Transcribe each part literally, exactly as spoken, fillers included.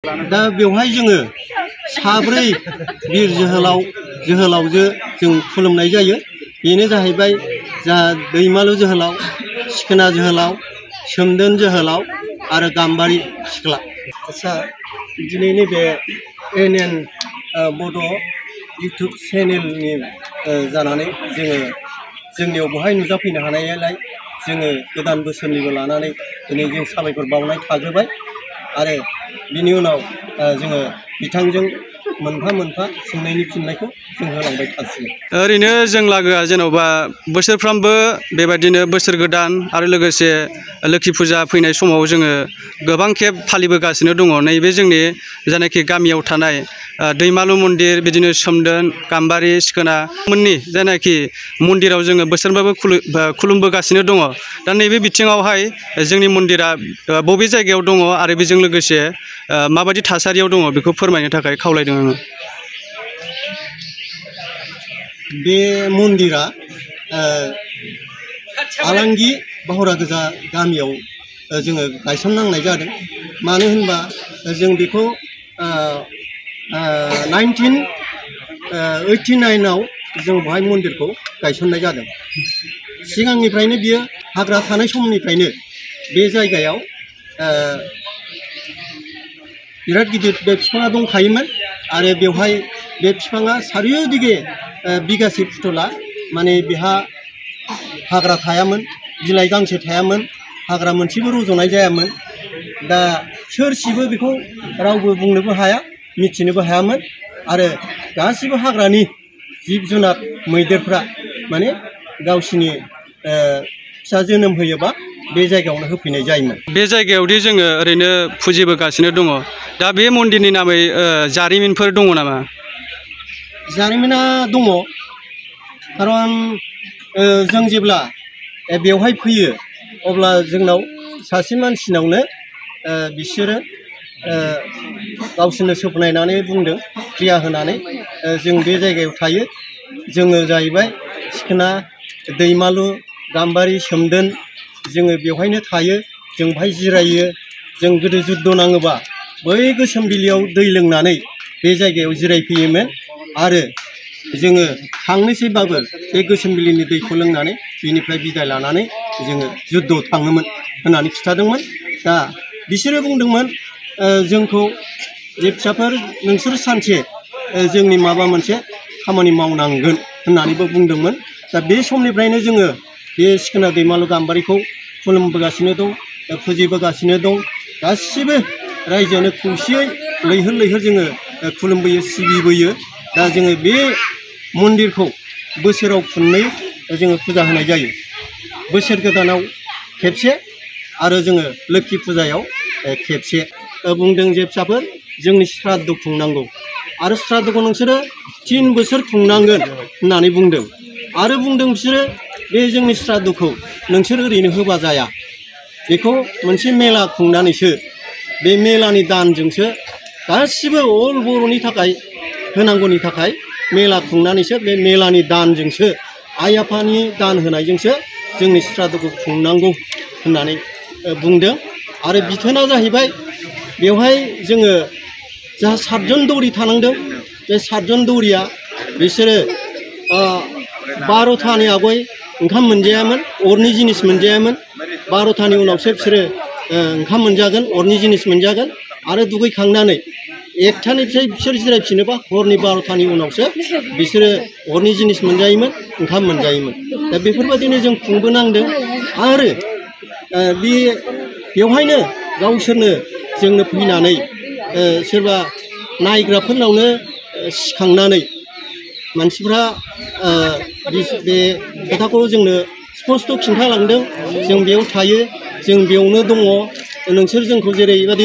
दा बेवहाय जोङो साब्रै बिर जोहोलाव जोहोलावजो जों खुलुमनाय जायो। बेनो जाहैबाय जोंहा दैमालु जोहोलाव, सिखोना जोहोलाव, सोमदोन जोहोलाव आरो गाम्बारि सिख्ला। आच्छा, दिनै नैबे एन एन बड' इउटुब चेनेलनि जानानै जोङो जोंनियाव बहाय नुजाफैनो हानायालाय जोङो गोदान बोसोरनिबो लानानै दिनै जों साबायखर बावनाय थाग्रोबाय आरो बिनि उनाव जोङो बिथांजों मोनफा मोनफा सोंनायनि फिननायखौ जों होलांबाय थासिगोन। ओरैनो जों लागोआ जेन'बा बोसोरफ्रामबो बेबायदिनो बोसोर गोदान आरो लोगोसे लोखि फुजा फैनाय समाव जोङो गोबां खेब फालिबोगासिनो दङ। नैबे जोंनि जायनाखि गामियाव थानाय दैमालु मन्दिर, बिदिनो सोमदोन, गाम्बारि, सिखोना मोननि जायनाखि मन्दिराव जोङो बोसोरफ्रोमबो खुलुमबोगासिनो दङ। दा नैबे बिथिङावहाय जोंनि मन्दिरा बबे जायगायाव दङ आरो बेजों लोगोसे माबायदि थासारियाव दङ बेखौ फोरमायनो थाखाय खावलायदों आङो। बे मन्दिरा आलांगि बाहुरागोजा गामियाव जोङो गायसननांनाय जादों। मानो होनबा जों बेखौ नाइनटिन ओइटि नाइनाव जों बेहाय मन्दिरखौ गायसननाय जादों। सिगांनिफ्रायनो बियो हाग्रा थानाय समनिफ्रायनो बे जायगायाव बिराद गिदिर बे बिफाङा दंखायोमोन आरो बेवहाय बे बिफाङा सारियदिगे बिगासे फुथुला माने बेहा हाग्रा थायामोन, बिलाइ गांसे थायामोन, हाग्रा मोनसेबो रज'नाय जायामोन। दा सोरसिबो बेखौ रावबो बुंनोबो हाया, मिथिनोबो हायामोन आरो गासिबो हाग्रानि जिब जुनार मैदेरफ्रा माने गावसिनि फिसा जोनोम होयोबा बे जायगायावनो होफैनाय जायोमोन। बे जायगायावदि जोङो ओरैनो फुजिबोगासिनो दङ, दा बे मन्दिरनि नामै जारिमिनफोर दङ नामा? जारिमिना दङ, खारन जों जेब्ला बेवहाय फैयो अब्ला जोंनाव सासे मानसिनावनो बिसोरो गावसोरनो सोपनायनानै बुंदों, क्रिया होनानै जों बे जायगायाव थायो। जोङो जाहैबाय सिखोना, दैमालु, गाम्बारि, सोमदोन, जोङो बेवहायनो थायो, जों बेहाय जिरायो। जों गोदो जुद्ध नाङोबा बै गोसोमबिलियाव दै लोंनानै बे जायगायाव जिरायफैयोमोन आरो जोङो थांनोसैबाबो बे गोसोमबिलिनि दैखौ लोंनानै बिनिफ्राय बिदाय लानानै जोङो जुद्धआव थाङोमोन होननानै खिथादोंमोन। दा बिसोरो बुंदोंमोन जोंखौ जे फिसाफोर नोंसोर सानसे जोंनि माबा मोनसे खामानि मावनांगोन होननानैबो बुंदोंमोन। दा बे समनिफ्रायनो जोङो बे सिखोना, दैमालु, गाम्बारिखौ खुलुमबोगासिनो दं, फुजिबोगासिनो दं। गासिबो रायजोआनो खौसेयै लैहोर लैहोर जोङो खुलुमबोयो, सिबिबोयो। दा जोङो बे मन्दिरखौ बोसोराव खननै जोङो फुजा होनाय जायो। बोसोर गोदानाव खेबसे आरो जोङो लोखि फुजायाव खेबसे। बुंदों जे फिसाफोर जोंनि श्राद्ध खुंनांगौ आरो श्राद्धखौ नोंसोरो तिन बोसोर खुंनांगोन होननानै बुंदों। आरो बुंदों बिसोरो बे जोंनि श्राद्धखौ नोंसोर ओरैनो होबा जाया, बेखौ मोनसे मेला खुंनानैसो, बे मेलानि दानजोंसो गासिबो अल बर'नि थाखाय होनांगौनि थाखाय मेला खुंनानैसो, बे मेलानि दानजोंसो, आइ आफानि दान होनायजोंसो जोंनि श्राद्धखौ खुंनांगौ होननानै बुंदों। आरो बिथोना जाहैबाय बेवहाय जोङो जाहा सातजन दौरि थानांदों। बे सातजन दौरिया बिसोरो बार'थानि आगय ओंखाम मोनजायामोन, अरनि जिनिस मोनजायामोन। बार'थानि उनावसो बिसोरो ओंखाम मोनजागोन, अरनि जिनिस मोनजागोन। आरो दुगैखांनानै एकथानिफ्राय बिसोर जिरायफिनोबा हरनि बार'थानि उनावसो बिसोरो अरनि जिनिस मोनजायोमोन, ओंखाम मोनजायोमोन। दा बेफोरबायदिनो जों खुंबोनांदों। आरो बे बेवहायनो गावसोरनो जोंनो फैनानै सोरबा नायग्राफोरनावनो सिखांनानै मानसिफ्रा बे खोथाखौ जोंनो स्पस्त' खिन्थालांदों। जों बेयाव थायो, जों बेयावनो दङ, नोंसोर जोंखौ जेरैबायदि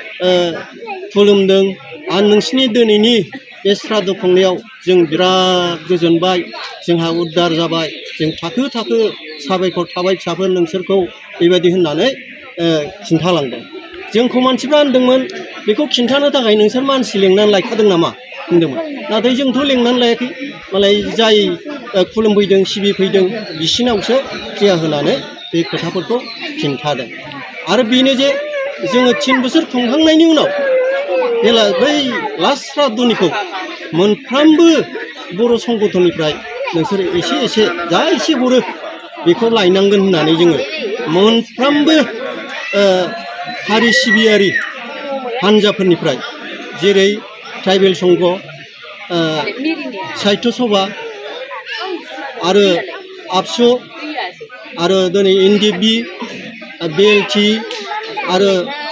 खुलुमदों आरो नोंसिनि दिनैनि बे श्राद्ध खुंनायाव जों बिराद गोजोनबाय, जोंहा उद्धार जाबाय, जों थाखो थाखो साबायखर थाबाय फिसाफोर नोंसोरखौ, बेबायदि होननानै खिन्थालांदों। जोंखौ मानसिफ्रा होनदोंमोन बेखौ खिन्थानो थाखाय नोंसोर मानसि लेंनानै लायखादों नामा होनदोंमोन। नाथाय जोंथ' लेंनानै लायाखै, मालाय जाय खुलुमफैदों सिबिफैदों बिसिनावसो क्रिया होनानै बे खोथाफोरखौ खिन्थादों। आरो बेनो जे जोङो तिन बोसोर खुंखांनायनि उनाव जेला बै लास्ट श्राद्धनिखौ मोनफ्रोमबो बर' संगठननिफ्राय नोंसोर एसे एसे जा एसे हरो बेखौ लायनांगोन होननानै जोङो मोनफ्रोमबो हारि सिबियारि हान्जाफोरनिफ्राय जेरै ट्राइबेल संघ साहित्य सभा आरो आबसु आरो दिनै N D F B BLT आरो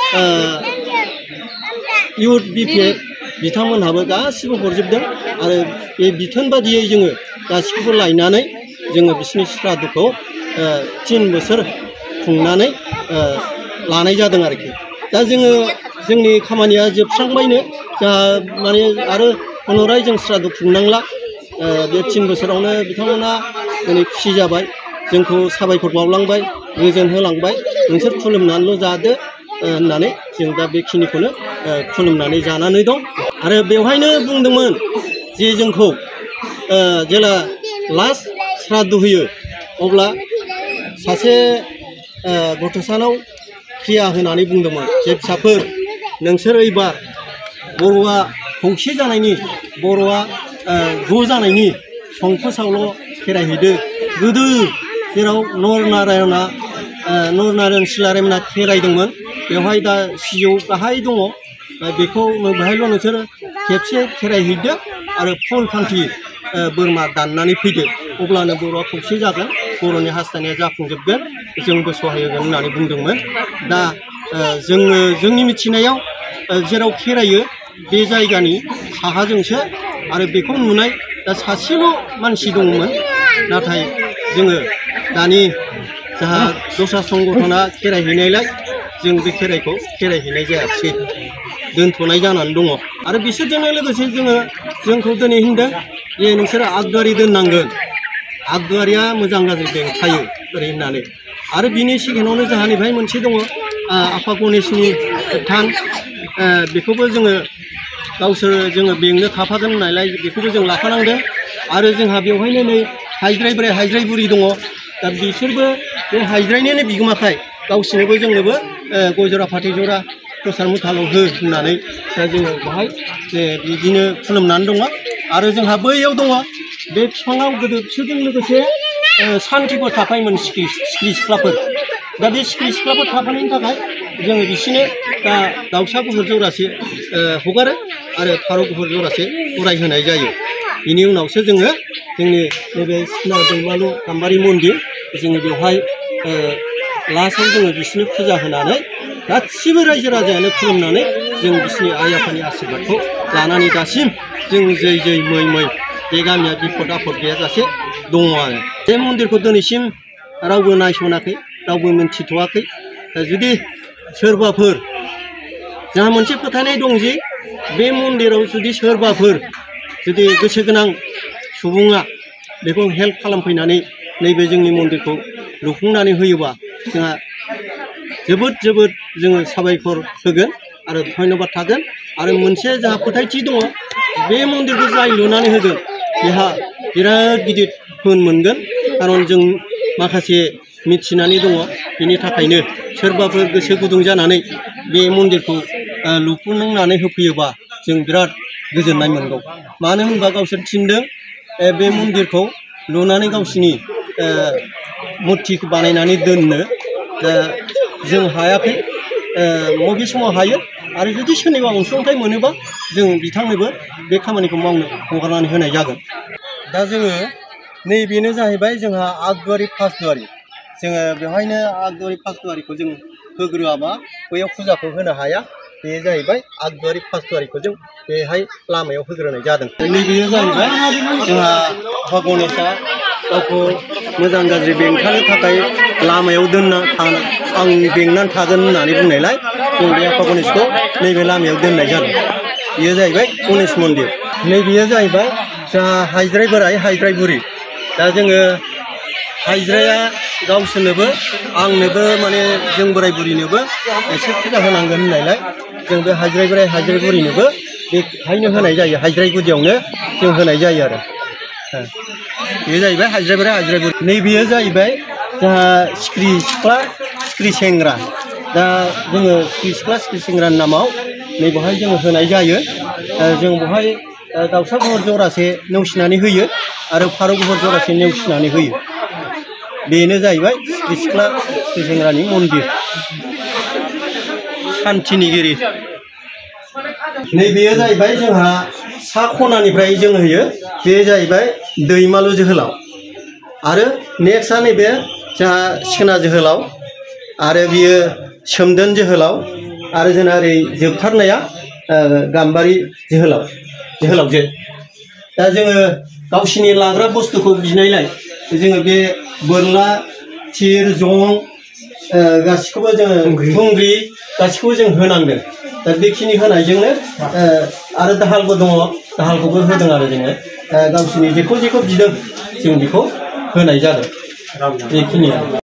इउथ बिपिएफ बिथांमोनहाबो गासिबो हरजोबदों आरो बे बिथोन बादियै जोङो गासिखौबो लायनानै जोङो बिसिनि श्राद्धखौ तीन बोसोर खुंनानै लानाय जादों आरोखि दा जोङो जोंनि खामानिया जोबस्रांबायनो जा माने आरो पुनराय जों श्राद्ध खुंनांला बे तीन बोसोरावनो बिथांमोना दिनै खुसि जाबाय जोंखौ साबायखर बावलांबाय गोजोन होलांबाय नोंसोर खुलुमनानैल' जादो होननानै जों दा बेखिनिखौनो खुलुमनानै जानानै दं आरो बेवहायनो बुंदोंमोन जे जोंखौ जेला लास्ट श्राद्ध होयो अब्ला सासे गथ'सानाव क्रिया होनानै बुंदोंमोन जे फिसाफोर नोंसोर एबार बर'आ खौसे जानायनि बर'आ ज' जानायनि संकसआवल' खेराइहैदो गोदो जेराव नर नारायणआ नर नारायण सिलारायमोना खेराइदोंमोन बेवहाय दा सिजौ गाहाय दङ बेखौ बेहायल' नोंसोर खेबसे खेराइहैदो आरो फुल फान्थि बोरमा दाननानै फैदो अब्लानो बर'आ खौसे जागोन बर'नि हास्थायनाया जाफुंजोबगोन जोंबो सहाय होगोन होननानै बुंदोंमोन दा जोङो जोंनि मिथिनायाव जेराव खेरायो बे जायगानि साहाजोंसो आरो बेखौ नुनाय दा सासेल' मानसि दंमोन नाथाय जोङो दानि जाहा दस्रा संगठना खेराइहैनायलाय जों बे खेराइखौ खेराइहैनाय जायाखिसै दोनथ'नाय जानानै दङ आरो बिसोरजोंनो लोगोसे जोङो जोंखौ दिनै होनदों जे नोंसोरो आगगारि दोननांगोन आगगारिया मोजां गाज्रि बेंखायो ओरै होननानै आरो बिनि सिगाङावनो जोंहानिफ्राय मोनसे दङ आफा गणेशनि थान बेखौबो जोङो गावसोर जोङो बेंनो थाफागोन होननायलाय बेखौबो जों लाफानांदों आरो जोंहा बेवहायनो नै हायज्राय बोराय हायज्राय बुरि दङ दा बिसोरबो बे हायज्रायनिनो बिगोमाखाय गावसोरनोबो जोंनोबो गय जरा फाथै जरा प्रसाद मुथाल' हो होननानै दा जोङो बेहाय बिदिनो खुलुमनानै दङ आरो जोंहा बैयाव दङ बे बिफाङाव गोदो बिसोरजों लोगोसे सान्थिफोर थाफायोमोन सिख्रि सिख्रि सिख्लाफोर दा बे सिख्रि सिख्लाफोर थाफानायनि थाखाय जोङो बिसोरनो दा दाउसा गुफुर जरासे हगारो आरो फारौ गुफुर जरासे उरायहोनाय जायो बेनि उनावसो जोङो जोंनि नैबे सिखना दैमालु गाम्बारि मन्दिर जोङो बेवहाय लास्टआव जोङो बिसोरनो फुजा होनानै गासिबो रायजो राजायानो खुलुमनानै जों बिसोरनि आइ आफानि आशीर्बादखौ लानानै दासिम जों जै जै मै मै बे गामिया बिपद आफद गैयाजासे दङ आरो बे मन्दिरखौ दिनैसिम रावबो नायसनाखै रावबो मिन्थिथ'वाखै जुदि सोरबाफोर जोंहा मोनसे फोथायनाय दं जे बे मन्दिराव जुदि सोरबाफोर जुदि गोसो गोनां सुबुङा बेखौ हेल्प खालामफैनानै नैबे जोंनि मन्दिरखौ लुफुंनानै होयोबा जोंहा जोबोद जोबोद जोङो साबायखर होगोन आरो धन्यबाद थागोन आरो मोनसे जोंहा फोथायथि दङ बे मन्दिरखौ जाय लुनानै होगोन बेहा बिराद गिदिर धोन मोनगोन खारन जों माखासे मिथिनानै दङ बेनि थाखायनो सोरबाफोर गोसो गुदुं जानानै बे मन्दिरखौ लुफुंनानै होफैयोबा जों बिराद गोजोननाय मोनगौ मानो होनबा गावसोर थिनदों बे मन्दिरखौ लुनानै गावसिनि मुर्तिखौ बानायनानै दोननो जों हायाखै बबे समाव हायो आरो जुदि सोरनिबा अनसुंथाइ मोनोबा जों बिथांनोबो बे खामानिखौ मावनो हगारनानै होनाय जागोन दा जोङो नैबेनो जाहैबाय जोंहा आगगारि फासदुवारि जोङो बेवहायनो आगगारि फासदुवारिखौ जों होग्रोआबा बैयाव फुजाखौ होनो हाया बे जाहैबाय आगगारि फासदुवारिखौ जों बेहाय लामायाव होग्रोनाय जादों नैबेयो जाहैबाय जोंहा आफा गणेशआ गावखौ मोजां गाज्रि बेंथानो थाखाय लामायाव दोनना आं बेंनानै थागोन होननानै बुंनायलाय जों बे आफा गणेशखौ नैबे लामायाव दोननाय जादों बेयो जाहैबाय गणेश मन्दिर नैबेयो जाहैबाय जोंहा हायज्राय बोराय हायज्राय बुरि दा जोङो हायज्राया गावसोरनोबो आंनोबो माने जों बोराय बुरिनोबो एसे फुजा होनांगोन होननायलाय जों बे हायज्राय बोराय हायज्राय बुरिनोबो बेहायनो होनाय जायो हायज्राय गुदियावनो जों होनाय जायो आरो बेयो जाहैबाय हायज्राय बोराय हायज्राय बुरि नैबेयो जाहैबाय जोंहा सिख्रि सिख्ला सिख्रि सेंग्रा दा जोङो सिख्रि सिख्ला सिख्रि सेंग्रानि नामाव नै बेवहाय जोङो होनाय जायो। जों बेवहाय दाउसा गुफुर जरासे नेवसिनानै होयो आरो फारौ गुफुर जरासे नेवसिनानै होयो। बेनो जाहैबाय सिख्रि सिख्ला सिख्रि सेंग्रानि मन्दिर सान्थिनिगिरि। नैबेयो जाहैबाय जोंहा सा खनानिफ्राय जों होयो बे जाहैबाय दैमालु जोहोलाव आरो नेक्स्टआ नैबे जोंहा सिखोना जोहोलाव आरो बियो सोमदोन जोहोलाव आरो जोंना ओरै जोबथारनाया गाम्बारि जोहोलाव जोहोलावजो। दा जोङो गावसिनि लाग्रा बुस्थुखौ बिनायलाय जोङो बे बोरला थिर जं गासिखौबो जोङो थुंग्रि गासिखौबो जों होनांदों। दा बेखिनि होनायजोंनो आरो दाहालबो दङ दाहालखौबो होदों आरो जोङो गावसिनि जेखौ जेखौ बिदों जों बेखौ होनाय जादों बेखिनियानो।